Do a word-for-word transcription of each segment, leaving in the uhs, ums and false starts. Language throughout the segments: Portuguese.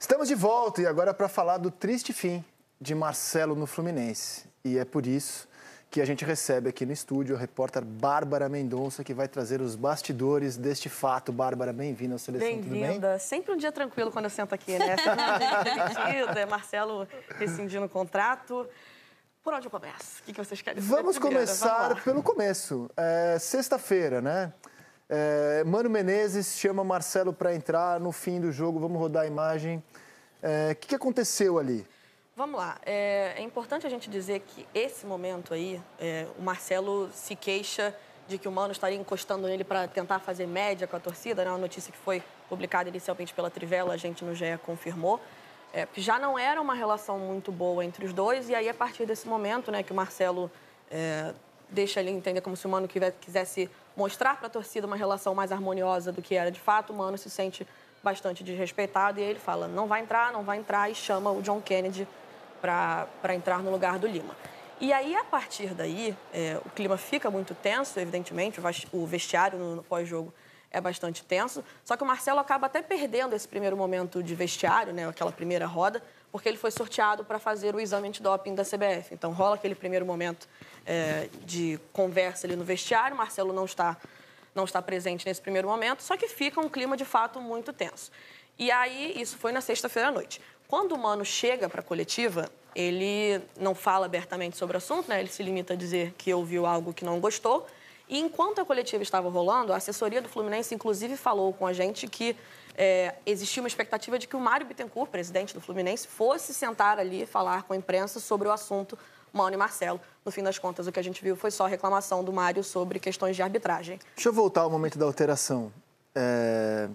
Estamos de volta e agora para falar do triste fim de Marcelo no Fluminense. E é por isso que a gente recebe aqui no estúdio a repórter Bárbara Mendonça, que vai trazer os bastidores deste fato. Bárbara, bem-vinda ao Seleção, tudo bem? Bem-vinda. Sempre um dia tranquilo quando eu sento aqui, né? Demitido, é Marcelo rescindindo o contrato. Por onde eu começo? O que vocês querem saber? Vamos começar Vamos pelo começo. É, sexta-feira, né? É, Mano Menezes chama Marcelo para entrar no fim do jogo. Vamos rodar a imagem. É, o que, que aconteceu ali? Vamos lá. É, é importante a gente dizer que esse momento aí, é, o Marcelo se queixa de que o Mano estaria encostando nele para tentar fazer média com a torcida, né? Uma notícia que foi publicada inicialmente pela Trivela, a gente no G E confirmou. É, já não era uma relação muito boa entre os dois, e aí a partir desse momento, né, que o Marcelo é, deixa ele entender como se o Mano quisesse mostrar para a torcida uma relação mais harmoniosa do que era de fato, o Mano se sente bastante desrespeitado e ele fala, não vai entrar, não vai entrar, e chama o John Kennedy para entrar no lugar do Lima. E aí, a partir daí, é, o clima fica muito tenso, evidentemente, o vestiário no, no pós-jogo é bastante tenso, só que o Marcelo acaba até perdendo esse primeiro momento de vestiário, né, aquela primeira roda, porque ele foi sorteado para fazer o exame antidoping da C B F. Então, rola aquele primeiro momento é, de conversa ali no vestiário, o Marcelo não está, não está presente nesse primeiro momento, só que fica um clima, de fato, muito tenso. E aí, isso foi na sexta-feira à noite. Quando o Mano chega para a coletiva, ele não fala abertamente sobre o assunto, né? Ele se limita a dizer que ouviu algo que não gostou. E enquanto a coletiva estava rolando, a assessoria do Fluminense, inclusive, falou com a gente que é, existia uma expectativa de que o Mário Bittencourt, presidente do Fluminense, fosse sentar ali e falar com a imprensa sobre o assunto Mano e Marcelo. No fim das contas, o que a gente viu foi só reclamação do Mário sobre questões de arbitragem. Deixa eu voltar ao momento da alteração. É...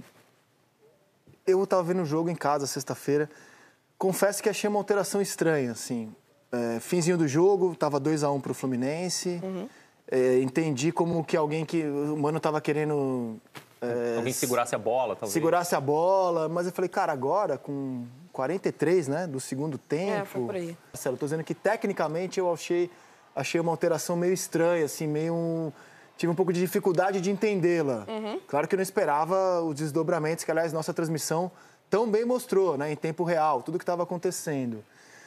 Eu estava vendo o jogo em casa, sexta-feira. Confesso que achei uma alteração estranha, assim. É, finzinho do jogo, estava dois a um para o Fluminense. Uhum. É, entendi como que alguém que... O Mano estava querendo... É, alguém segurasse a bola, talvez. Segurasse a bola, mas eu falei, cara, agora, com quarenta e três, né, do segundo tempo... É, foi por aí. Marcelo, estou dizendo que, tecnicamente, eu achei, achei uma alteração meio estranha, assim, meio... Um, tive um pouco de dificuldade de entendê-la. Uhum. Claro que eu não esperava os desdobramentos que, aliás, nossa transmissão tão bem mostrou, né, em tempo real, tudo o que estava acontecendo.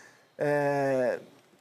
É...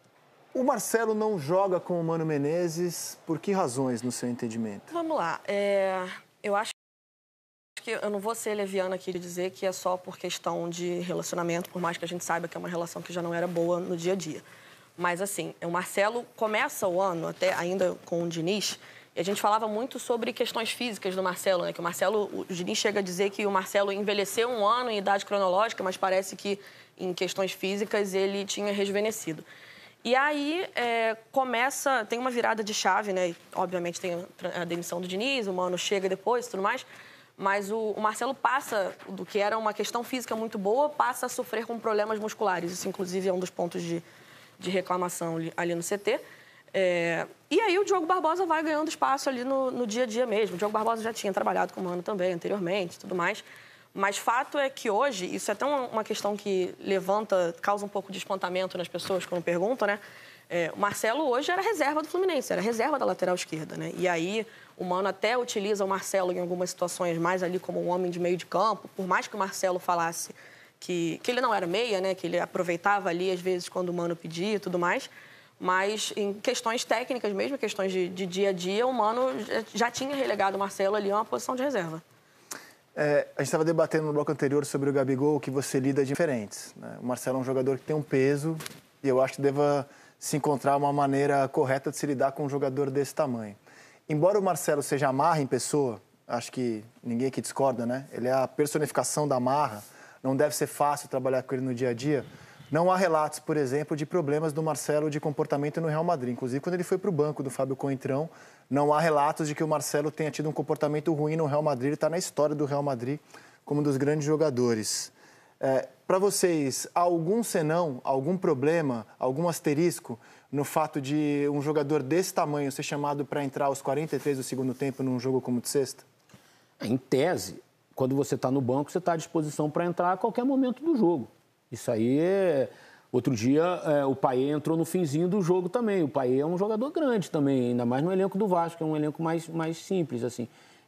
O Marcelo não joga com o Mano Menezes, por que razões, no seu entendimento? Vamos lá. É... Eu acho que eu não vou ser leviana aqui de dizer que é só por questão de relacionamento, por mais que a gente saiba que é uma relação que já não era boa no dia a dia. Mas, assim, o Marcelo começa o ano, até ainda com o Diniz, e a gente falava muito sobre questões físicas do Marcelo, né? Que o Marcelo, o Diniz chega a dizer que o Marcelo envelheceu um ano em idade cronológica, mas parece que em questões físicas ele tinha rejuvenescido. E aí é, começa, tem uma virada de chave, né? Obviamente tem a demissão do Diniz, o Mano chega depois e tudo mais, mas o, o Marcelo passa, do que era uma questão física muito boa, passa a sofrer com problemas musculares. Isso, inclusive, é um dos pontos de, de reclamação ali no C T. É, e aí o Diogo Barbosa vai ganhando espaço ali no, no dia a dia mesmo. O Diogo Barbosa já tinha trabalhado com o Mano também anteriormente, tudo mais. Mas fato é que hoje, isso é até uma, uma questão que levanta, causa um pouco de espantamento nas pessoas quando perguntam, né? É, o Marcelo hoje era reserva do Fluminense, era reserva da lateral esquerda, né? E aí o Mano até utiliza o Marcelo em algumas situações mais ali como um homem de meio de campo, por mais que o Marcelo falasse que, que ele não era meia, né? Que ele aproveitava ali às vezes quando o Mano pedia e tudo mais. Mas em questões técnicas mesmo, questões de, de dia a dia, o Mano já tinha relegado o Marcelo ali a uma posição de reserva. É, a gente estava debatendo no bloco anterior sobre o Gabigol, que você lida diferentes, né? O Marcelo é um jogador que tem um peso e eu acho que deva se encontrar uma maneira correta de se lidar com um jogador desse tamanho. Embora o Marcelo seja a marra em pessoa, acho que ninguém aqui discorda, né? Ele é a personificação da marra, não deve ser fácil trabalhar com ele no dia a dia. Não há relatos, por exemplo, de problemas do Marcelo de comportamento no Real Madrid. Inclusive, quando ele foi para o banco do Fábio Coentrão, não há relatos de que o Marcelo tenha tido um comportamento ruim no Real Madrid. Ele está na história do Real Madrid como um dos grandes jogadores. É, para vocês, há algum senão, algum problema, algum asterisco no fato de um jogador desse tamanho ser chamado para entrar aos quarenta e três do segundo tempo num jogo como o de sexta? Em tese, quando você está no banco, você está à disposição para entrar a qualquer momento do jogo. Isso aí é... Outro dia, é, o Payet entrou no finzinho do jogo também. O Payet é um jogador grande também, ainda mais no elenco do Vasco, é um elenco mais, mais simples, assim.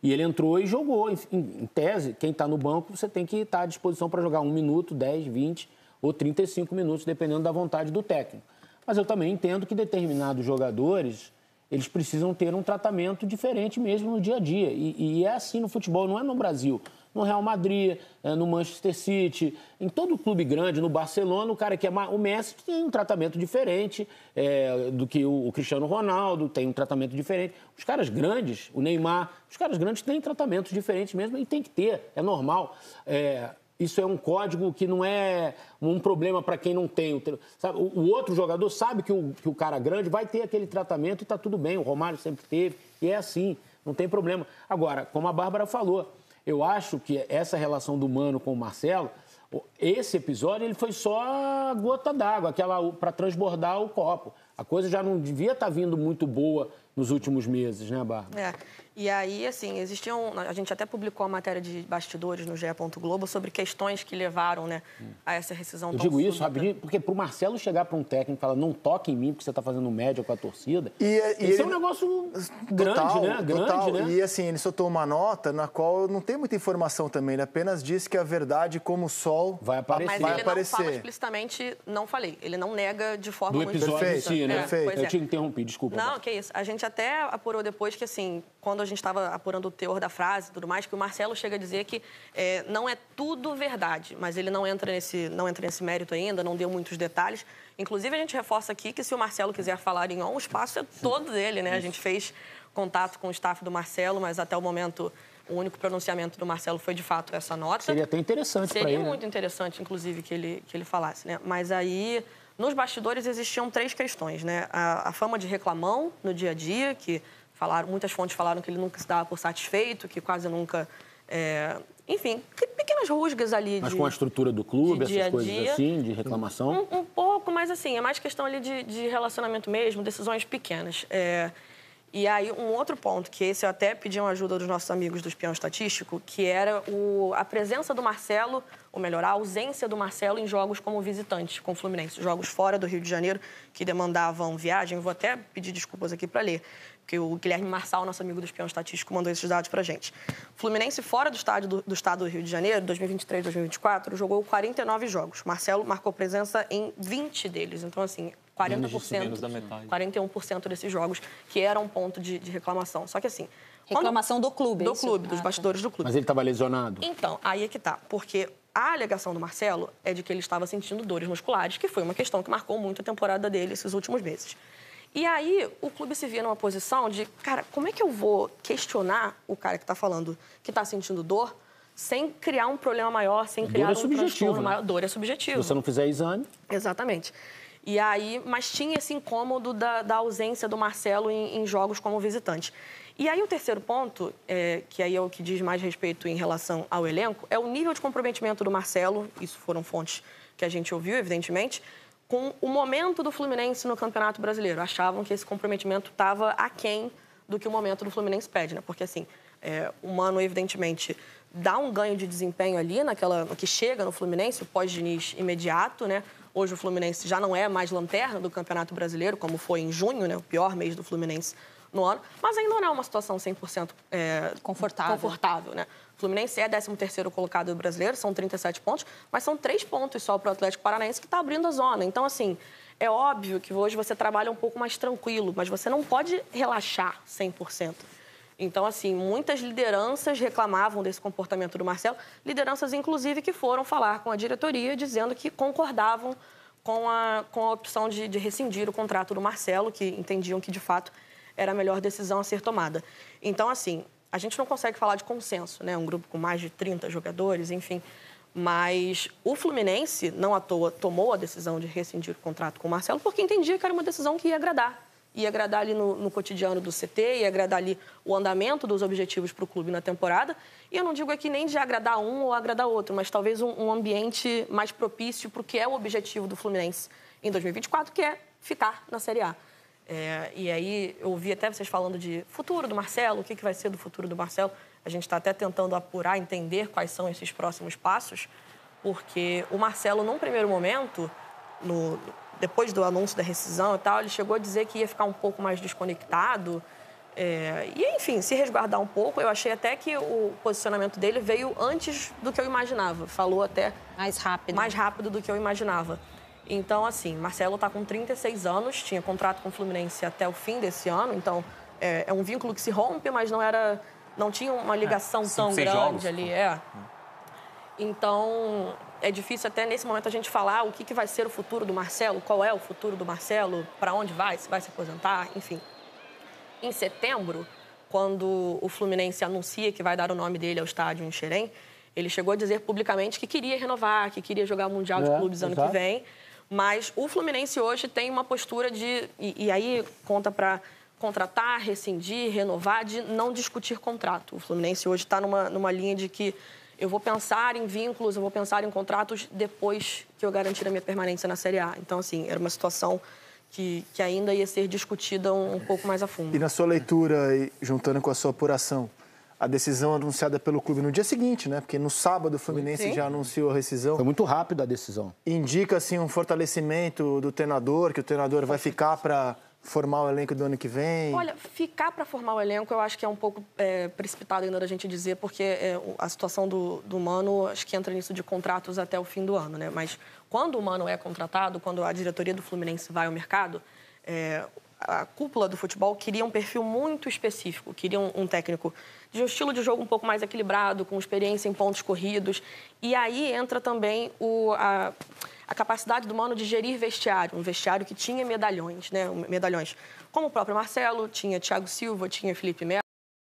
E ele entrou e jogou. Em, em tese, quem está no banco, você tem que estar à disposição para jogar um minuto, dez, vinte ou trinta e cinco minutos, dependendo da vontade do técnico. Mas eu também entendo que determinados jogadores, eles precisam ter um tratamento diferente mesmo no dia a dia. E, e é assim no futebol, não é no Brasil. No Real Madrid, no Manchester City, em todo clube grande, no Barcelona, o cara que é o Messi tem um tratamento diferente é, do que o Cristiano Ronaldo, tem um tratamento diferente. Os caras grandes, o Neymar, os caras grandes têm tratamentos diferentes mesmo e tem que ter, é normal. É, isso é um código que não é um problema para quem não tem. Sabe? O, o outro jogador sabe que o, que o cara grande vai ter aquele tratamento e está tudo bem. O Romário sempre teve e é assim, não tem problema. Agora, como a Bárbara falou, eu acho que essa relação do Mano com o Marcelo, esse episódio ele foi só a gota d'água, aquela para transbordar o copo. A coisa já não devia estar vindo muito boa nos últimos meses, né, Bárbara? É. E aí, assim, existiam... A gente até publicou a matéria de bastidores no G E. Globo sobre questões que levaram, né, a essa rescisão Eu tão digo isso súbita. rapidinho, porque pro Marcelo chegar para um técnico e falar não toque em mim porque você está fazendo média com a torcida, E, e isso ele... é um negócio grande, total, né? Grande, total. né? E assim, ele soltou uma nota na qual não tem muita informação também. Ele apenas disse que a verdade como o sol vai aparecer. Mas vai ele aparecer. não fala explicitamente, não falei. Ele não nega de forma Do muito episódio em explícita. si, né? É, Perfeito. pois Eu é. te interrompi, desculpa. Não, Bárbara. que isso. A gente até apurou depois que, assim, quando a gente estava apurando o teor da frase e tudo mais, que o Marcelo chega a dizer que é, não é tudo verdade, mas ele não entra, nesse, não entra nesse mérito ainda, não deu muitos detalhes. Inclusive, a gente reforça aqui que se o Marcelo quiser falar em on, o espaço é todo dele, né? A gente fez contato com o staff do Marcelo, mas até o momento o único pronunciamento do Marcelo foi, de fato, essa nota. Seria até interessante para ele. Seria né? muito interessante, inclusive, que ele, que ele falasse, né? Mas aí, nos bastidores, existiam três questões, né? A, a fama de reclamão no dia a dia, que falaram, muitas fontes falaram que ele nunca se dava por satisfeito, que quase nunca... É, enfim, pequenas rusgas ali. Mas de, com a estrutura do clube, dia a essas coisas dia. assim, de reclamação? Um, um pouco, mas assim, é mais questão ali de, de relacionamento mesmo, decisões pequenas. É, e aí, um outro ponto, que esse eu até pedi uma ajuda dos nossos amigos do Espião Estatístico, que era o, a presença do Marcelo, ou melhor, a ausência do Marcelo em jogos como visitante com o Fluminense. Jogos fora do Rio de Janeiro, que demandavam viagem. Vou até pedir desculpas aqui para ler, porque o Guilherme Marçal, nosso amigo do Espião Estatístico, mandou esses dados para a gente. Fluminense fora do, estádio do, do estado do Rio de Janeiro, dois mil e vinte e três, dois mil e vinte e quatro, jogou quarenta e nove jogos. Marcelo marcou presença em vinte deles. Então, assim, quarenta por cento, menos da metade. quarenta e um por cento desses jogos, que era um ponto de, de reclamação. Só que, assim... Reclamação quando... do clube, é Do isso? clube, dos Ah, tá. bastidores do clube. Mas ele estava lesionado? Então, aí é que tá. Porque a alegação do Marcelo é de que ele estava sentindo dores musculares, que foi uma questão que marcou muito a temporada dele esses últimos meses. E aí, o clube se via numa posição de, cara, como é que eu vou questionar o cara que está falando que está sentindo dor sem criar um problema maior, sem criar é um subjetivo, transtorno né? maior? Dor é subjetivo. Se você não fizer exame... Exatamente. E aí, mas tinha esse incômodo da, da ausência do Marcelo em, em jogos como visitante. E aí, o terceiro ponto, é, que aí é o que diz mais respeito em relação ao elenco, é o nível de comprometimento do Marcelo, isso foram fontes que a gente ouviu, evidentemente, com o momento do Fluminense no Campeonato Brasileiro. Achavam que esse comprometimento estava aquém do que o momento do Fluminense pede, né? Porque, assim, é, o Mano, evidentemente, dá um ganho de desempenho ali, naquela, no que chega no Fluminense, o pós-Diniz imediato, né? Hoje o Fluminense já não é mais lanterna do Campeonato Brasileiro, como foi em junho, né? O pior mês do Fluminense no ano, mas ainda não é uma situação cem por cento é, Confortável. confortável, né? O Fluminense é décimo terceiro colocado do brasileiro, são trinta e sete pontos, mas são três pontos só para o Atlético Paranaense que está abrindo a zona. Então, assim, é óbvio que hoje você trabalha um pouco mais tranquilo, mas você não pode relaxar cem por cento. Então, assim, muitas lideranças reclamavam desse comportamento do Marcelo, lideranças, inclusive, que foram falar com a diretoria dizendo que concordavam com a, com a opção de, de rescindir o contrato do Marcelo, que entendiam que, de fato, era a melhor decisão a ser tomada. Então, assim, a gente não consegue falar de consenso, né? Um grupo com mais de trinta jogadores, enfim. Mas o Fluminense, não à toa, tomou a decisão de rescindir o contrato com o Marcelo porque entendia que era uma decisão que ia agradar. Ia agradar ali no, no cotidiano do C T, ia agradar ali o andamento dos objetivos para o clube na temporada. E eu não digo aqui nem de agradar um ou agradar outro, mas talvez um, um ambiente mais propício para o que é o objetivo do Fluminense em dois mil e vinte e quatro, que é ficar na Série A. É, e aí, eu ouvi até vocês falando de futuro do Marcelo, o que, que vai ser do futuro do Marcelo. A gente está até tentando apurar, entender quais são esses próximos passos, porque o Marcelo, num primeiro momento, no, depois do anúncio da rescisão e tal, ele chegou a dizer que ia ficar um pouco mais desconectado É, e, enfim, se resguardar um pouco, eu achei até que o posicionamento dele veio antes do que eu imaginava. Falou até... Mais rápido. Mais rápido do que eu imaginava. Então, assim, Marcelo está com trinta e seis anos, tinha contrato com o Fluminense até o fim desse ano, então é, é um vínculo que se rompe, mas não era... Não tinha uma ligação é, tão grande jogos. ali. É. Então, é difícil até nesse momento a gente falar o que, que vai ser o futuro do Marcelo, qual é o futuro do Marcelo, para onde vai, se vai se aposentar, enfim. Em setembro, quando o Fluminense anuncia que vai dar o nome dele ao estádio em Xerém, ele chegou a dizer publicamente que queria renovar, que queria jogar o Mundial de é, Clubes ano exato. que vem. Mas o Fluminense hoje tem uma postura de... E, e aí conta para contratar, rescindir, renovar, de não discutir contrato. O Fluminense hoje está numa, numa linha de que eu vou pensar em vínculos, eu vou pensar em contratos depois que eu garantir a minha permanência na Série A. Então, assim, era uma situação... Que, que ainda ia ser discutida um, um pouco mais a fundo. E na sua leitura, e juntando com a sua apuração, a decisão anunciada pelo clube no dia seguinte, né? Porque no sábado o Fluminense Sim. já anunciou a rescisão. Foi muito rápida a decisão. Indica, assim, um fortalecimento do treinador, que o treinador vai ficar para formar o elenco do ano que vem? Olha, ficar para formar o elenco eu acho que é um pouco é, precipitado ainda da gente dizer, porque é, a situação do, do Mano, acho que entra nisso de contratos até o fim do ano, né? Mas quando o Mano é contratado, quando a diretoria do Fluminense vai ao mercado, é, a cúpula do futebol queria um perfil muito específico, queria um, um técnico de um estilo de jogo um pouco mais equilibrado, com experiência em pontos corridos. E aí entra também o... A, a capacidade do Mano de gerir vestiário, um vestiário que tinha medalhões, né? Medalhões como o próprio Marcelo, tinha Thiago Silva, tinha Felipe Melo.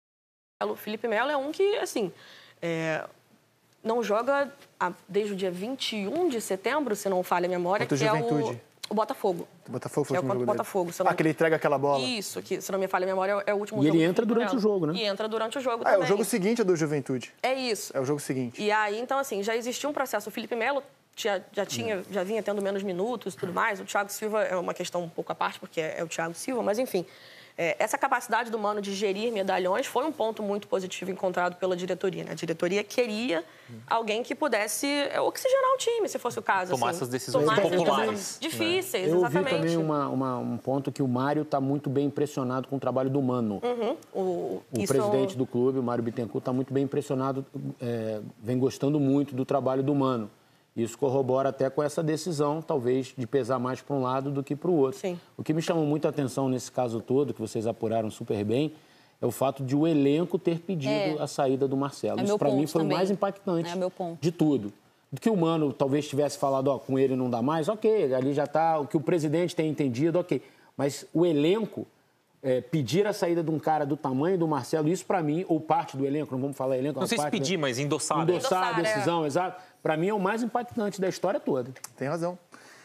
Felipe Melo é um que, assim, é, não joga desde o dia vinte e um de setembro, se não falha a memória, que é o, o Botafogo. O Botafogo foi é o último jogo Botafogo. Ah, que ele entrega aquela bola. Isso, que, se não me falha a memória, é o último e jogo. E ele entra durante o jogo, né? E entra durante o jogo ah, também. É o jogo seguinte do Juventude. É isso. É o jogo seguinte. E aí, então, assim, já existia um processo. O Felipe Melo já, já, tinha, já vinha tendo menos minutos e tudo mais. O Thiago Silva é uma questão um pouco à parte, porque é, é o Thiago Silva, mas, enfim... É, essa capacidade do Mano de gerir medalhões foi um ponto muito positivo encontrado pela diretoria, né? A diretoria queria alguém que pudesse oxigenar o time, se fosse o caso. Tomar assim. essas decisões Tomar populares. Essas difíceis, Eu exatamente. Eu vi também uma, uma, um ponto que o Mário está muito bem impressionado com o trabalho do Mano. Uhum. O, o presidente do clube, o Mário Bittencourt, está muito bem impressionado, é, vem gostando muito do trabalho do Mano. Isso corrobora até com essa decisão, talvez, de pesar mais para um lado do que para o outro. Sim. O que me chamou muita atenção nesse caso todo, que vocês apuraram super bem, é o fato de o elenco ter pedido é. a saída do Marcelo. É Isso, para mim, foi também. o mais impactante é meu ponto. de tudo. Do que o Mano talvez tivesse falado, ó, com ele não dá mais, ok, ali já está, o que o presidente tem entendido, ok. Mas o elenco... É, pedir a saída de um cara do tamanho do Marcelo, isso para mim, ou parte do elenco, não vamos falar elenco... Não sei se pedir, da, mas endossar. Endossar, endossar a decisão, é. exato. Para mim é o mais impactante da história toda. Tem razão.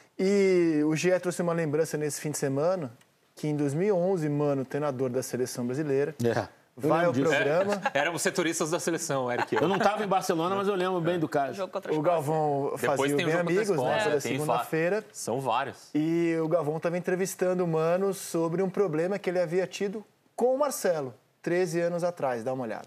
E o G E trouxe uma lembrança nesse fim de semana, que em dois mil e onze, Mano, treinador da Seleção Brasileira, é. vai ao programa... É, éramos setoristas da seleção, Eric. Eu não estava em Barcelona, mas eu lembro bem do caso. O Galvão fazia o Bem Amigos, né, toda segunda-feira. São vários. E o Galvão estava entrevistando o Mano sobre um problema que ele havia tido com o Marcelo, treze anos atrás. Dá uma olhada.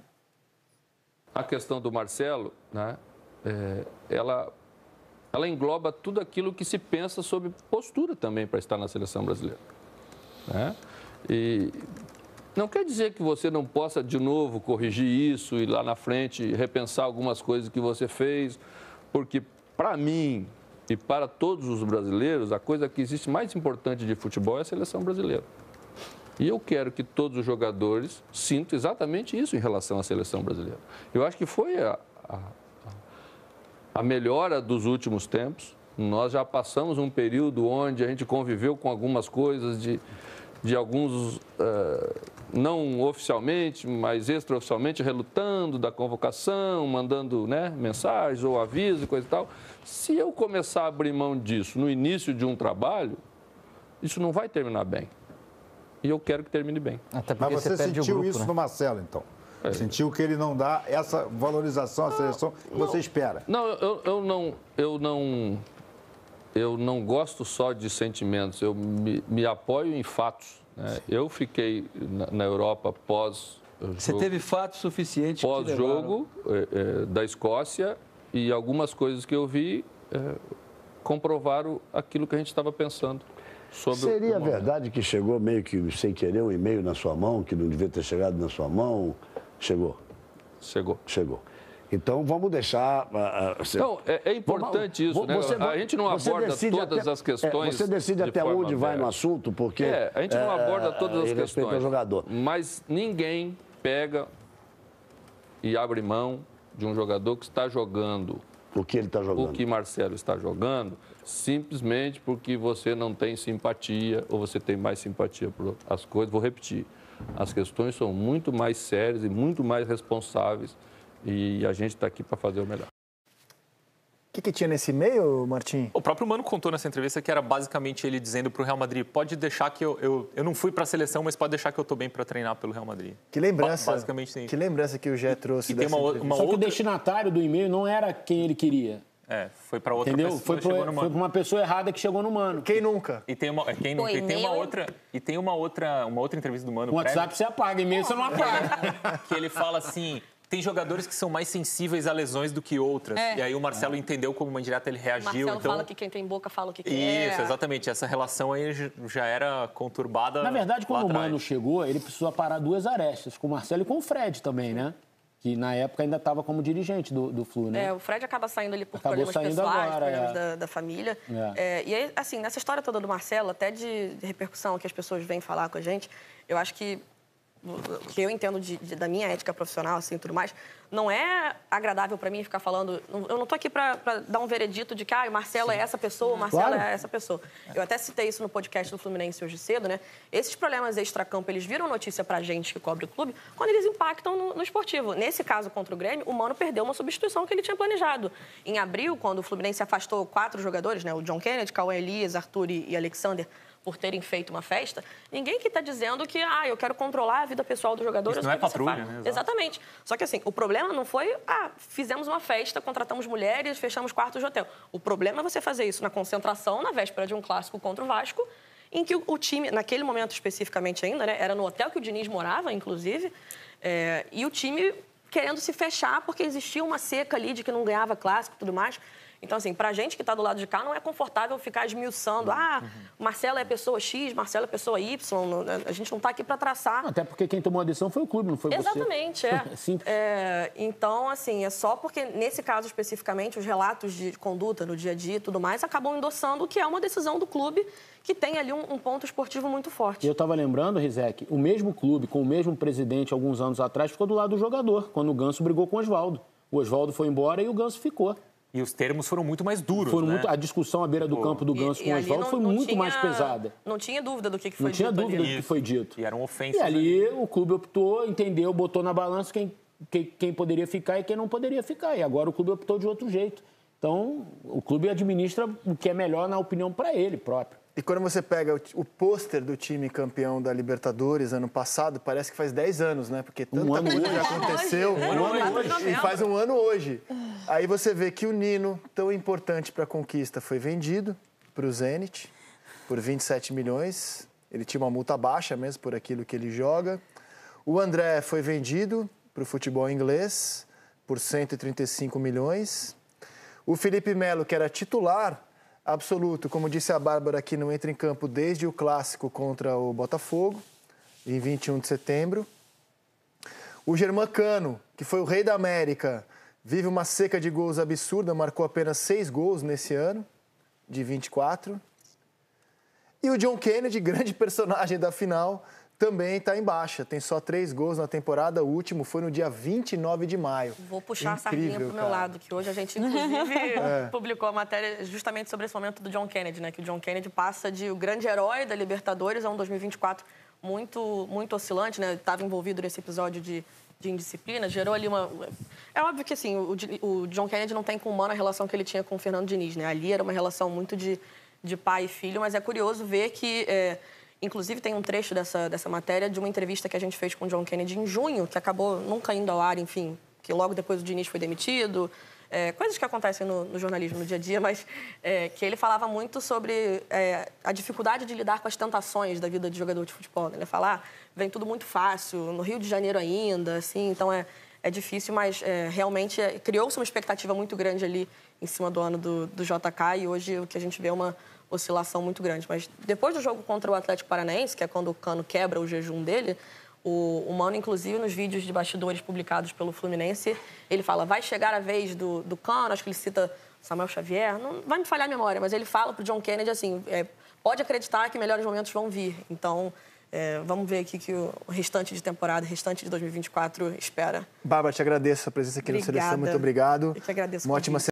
A questão do Marcelo, né, é, ela, ela engloba tudo aquilo que se pensa sobre postura também para estar na seleção brasileira. Né? E não quer dizer que você não possa, de novo, corrigir isso e lá na frente repensar algumas coisas que você fez, porque, para mim e para todos os brasileiros, a coisa que existe mais importante de futebol é a seleção brasileira. E eu quero que todos os jogadores sintam exatamente isso em relação à seleção brasileira. Eu acho que foi a, a, a melhora dos últimos tempos. Nós já passamos um período onde a gente conviveu com algumas coisas de, de alguns, uh, não oficialmente, mas extraoficialmente, relutando da convocação, mandando, né, mensagens ou avisos e coisa e tal. Se eu começar a abrir mão disso no início de um trabalho, isso não vai terminar bem. E eu quero que termine bem. Até porque Mas você, você sentiu grupo, isso, né? no Marcelo, então? É. Sentiu que ele não dá essa valorização à seleção que não, você espera? Não, eu, eu não, eu não, eu não gosto só de sentimentos. Eu me, me apoio em fatos. Né? Eu fiquei na, na Europa pós. Você jogo, teve fatos suficientes pós jogo é, é, da Escócia e algumas coisas que eu vi é, comprovaram aquilo que a gente estava pensando Sobre Seria o... verdade que chegou meio que sem querer um e-mail na sua mão, que não devia ter chegado na sua mão? Chegou? Chegou. Chegou. Então, vamos deixar... Uh, você... Não, é, é importante isso, né? Você, a gente não aborda todas até, as questões... É, você decide de até onde vai aberta. no assunto, porque... É, a gente não é, aborda todas as questões. Ao jogador. Mas ninguém pega e abre mão de um jogador que está jogando... O que ele está jogando? O que Marcelo está jogando, simplesmente porque você não tem simpatia ou você tem mais simpatia por as coisas. Vou repetir, as questões são muito mais sérias e muito mais responsáveis e a gente está aqui para fazer o melhor. O que, que tinha nesse e-mail, Martim? O próprio Mano contou nessa entrevista que era basicamente ele dizendo para o Real Madrid, pode deixar que eu, eu... Eu não fui para a seleção, mas pode deixar que eu estou bem para treinar pelo Real Madrid. Que lembrança. Basicamente sim. Que lembrança que o Gé trouxe e tem uma, uma Só outra... que o destinatário do e-mail não era quem ele queria. É, foi para outra Entendeu? pessoa. Foi, pro, chegou no foi Mano. para uma pessoa errada que chegou no Mano. Quem nunca? E tem uma, é, quem nunca, O e tem uma e-mail- outra, e tem uma outra, uma outra entrevista do Mano. O WhatsApp prévia, você apaga, e-mail você não apaga. que ele fala assim, tem jogadores que são mais sensíveis a lesões do que outras. É. E aí o Marcelo entendeu como uma indireta, ele O reagiu. Marcelo então... fala que quem tem boca fala o que quer. Isso, exatamente. Essa relação aí já- já era conturbada. Na verdade, quando lá o atrás. Mano chegou, ele precisou parar duas arestas, com o Marcelo e com o Fred também, né? Que na época ainda estava como dirigente do, do Flu, né? É, o Fred acaba saindo ali por Acabou problemas saindo pessoais, agora, problemas é. da, da família. É. É, e aí, assim, nessa história toda do Marcelo, até de, de repercussão que as pessoas vêm falar com a gente, eu acho que o que eu entendo de, de, da minha ética profissional, assim, tudo mais, não é agradável para mim ficar falando... Eu não tô aqui para dar um veredito de que ah, o Marcelo é essa pessoa, o Marcelo Claro. é essa pessoa. Eu até citei isso no podcast do Fluminense hoje cedo, né? Esses problemas extracampo, eles viram notícia pra gente que cobre o clube quando eles impactam no, no esportivo. Nesse caso, contra o Grêmio, o Mano perdeu uma substituição que ele tinha planejado. Em abril, quando o Fluminense afastou quatro jogadores, né? O John Kennedy, Cauã Elias, Arthur e, e Alexander, por terem feito uma festa, ninguém que está dizendo que ah, eu quero controlar a vida pessoal dos jogadores. Isso não é o que você patrulha, faz. né? Exato. Exatamente. Só que assim, o problema não foi, ah, fizemos uma festa, contratamos mulheres, fechamos quartos de hotel. O problema é você fazer isso na concentração, na véspera de um clássico contra o Vasco, em que o, o time, naquele momento especificamente ainda, né, era no hotel que o Diniz morava, inclusive, é, e o time querendo se fechar porque existia uma seca ali de que não ganhava clássico e tudo mais. Então, assim, pra gente que está do lado de cá, não é confortável ficar esmiuçando. Ah, Marcelo é pessoa X, Marcelo é pessoa Y. A gente não está aqui para traçar. Até porque quem tomou a decisão foi o clube, não foi você. Exatamente, é. É simples. É, então, assim, é só porque, nesse caso especificamente, os relatos de conduta no dia a dia e tudo mais acabam endossando que é uma decisão do clube que tem ali um, um ponto esportivo muito forte. Eu estava lembrando, Rizek, o mesmo clube, com o mesmo presidente, alguns anos atrás, ficou do lado do jogador, quando o Ganso brigou com o Oswaldo. O Oswaldo foi embora e o Ganso ficou. E os termos foram muito mais duros, Foram né? muito, a discussão à beira do Pô. campo do Ganso E- com e o ali Oswaldo não- foi não muito tinha- mais pesada. Não tinha dúvida do que que foi Não tinha dito dúvida ali. do que foi dito. E eram ofensas. E ali o clube optou, entendeu, botou na balança quem, quem, quem poderia ficar e quem não poderia ficar. E agora o clube optou de outro jeito. Então, o clube administra o que é melhor, na opinião, para ele próprio. E quando você pega o, o pôster do time campeão da Libertadores ano passado, parece que faz dez anos, né? Porque tanta Um ano coisa hoje. já aconteceu. Hoje, Um né? ano quatro de hoje. E novembro. faz um ano hoje. Aí você vê que o Nino, tão importante para a conquista, foi vendido para o Zenit por vinte e sete milhões. Ele tinha uma multa baixa mesmo por aquilo que ele joga. O André foi vendido para o futebol inglês por cento e trinta e cinco milhões. O Felipe Melo, que era titular absoluto, como disse a Bárbara, que não entra em campo desde o clássico contra o Botafogo, em vinte e um de setembro. O Germán Cano, que foi o rei da América, vive uma seca de gols absurda, marcou apenas seis gols nesse ano, de vinte e quatro. E o John Kennedy, grande personagem da final, também está em baixa. Tem só três gols na temporada. O último foi no dia vinte e nove de maio. Vou puxar a sardinha Incrível, pro meu cara. lado, que hoje a gente, inclusive, publicou a matéria justamente sobre esse momento do John Kennedy, né? Que o John Kennedy passa de o grande herói da Libertadores a um dois mil e vinte e quatro muito, muito oscilante, né? Estava envolvido nesse episódio de, de indisciplina, gerou ali uma... É óbvio que, assim, o, o John Kennedy não tem com o Mano a relação que ele tinha com o Fernando Diniz, né? Ali era uma relação muito de, de pai e filho, mas é curioso ver que... É, inclusive, tem um trecho dessa, dessa matéria de uma entrevista que a gente fez com o John Kennedy em junho, que acabou nunca indo ao ar, enfim, que logo depois o Diniz foi demitido, é, coisas que acontecem no, no jornalismo no dia a dia, mas é, que ele falava muito sobre é, a dificuldade de lidar com as tentações da vida de jogador de futebol. Né? Ele fala, ah, vem tudo muito fácil, no Rio de Janeiro ainda, assim, então é, é difícil, mas é, realmente é, criou-se uma expectativa muito grande ali em cima do ano do, do J K e hoje o que a gente vê é uma oscilação muito grande. Mas depois do jogo contra o Atlético Paranaense, que é quando o Cano quebra o jejum dele, o, o Mano, inclusive, nos vídeos de bastidores publicados pelo Fluminense, ele fala, vai chegar a vez do, do Cano, acho que ele cita Samuel Xavier, não vai me falhar a memória, mas ele fala para o John Kennedy assim, é, pode acreditar que melhores momentos vão vir. Então, é, vamos ver aqui que o restante de temporada, o restante de dois mil e vinte e quatro espera. Bárbara, te agradeço a presença aqui Obrigada. na Seleção, muito obrigado. Eu que agradeço. Uma ótima